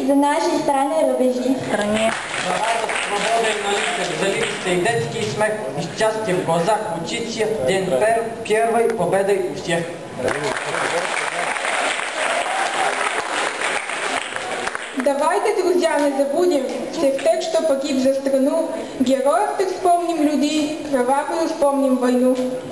за наши страни рубежи. Парадът свободен на лице, заливите и детски смех, и щастие в глазах, очици, ден первой победой у всех. Давайте, друзья, не забудем всех тех, что погиб за страну, героев так вспомним людей, кровавую вспомним войну.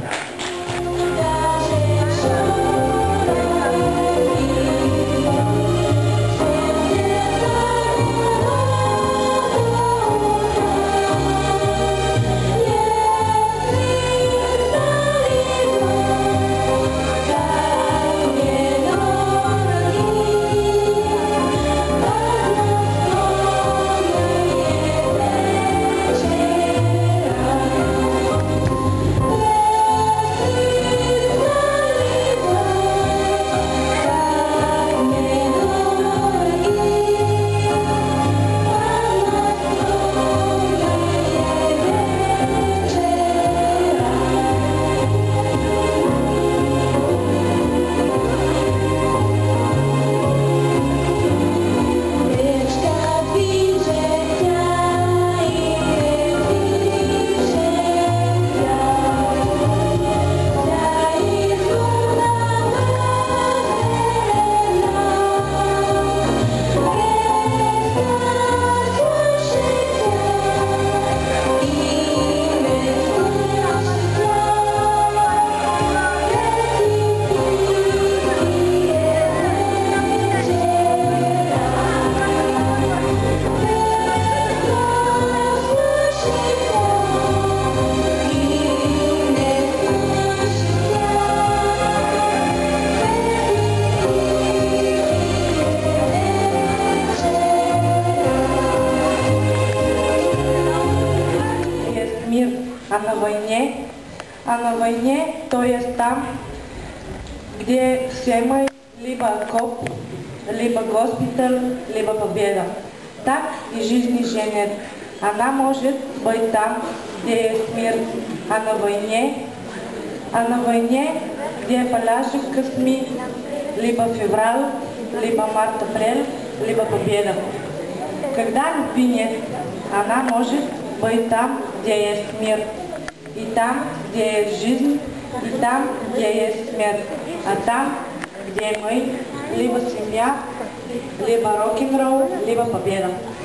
А на войне, то есть там, где всема либо окоп, либо госпиталь, либо победа. Так и жизни женят. Она может быть там, где есть мир, а на войне, где положит косми, либо февраль, либо март-апрель, либо победа. Когда любви нет, она может быть там, где есть мир. И там, где есть жизнь, и там, где есть смерть. А там, где мы, либо семья, либо рок-н-ролл, либо победа.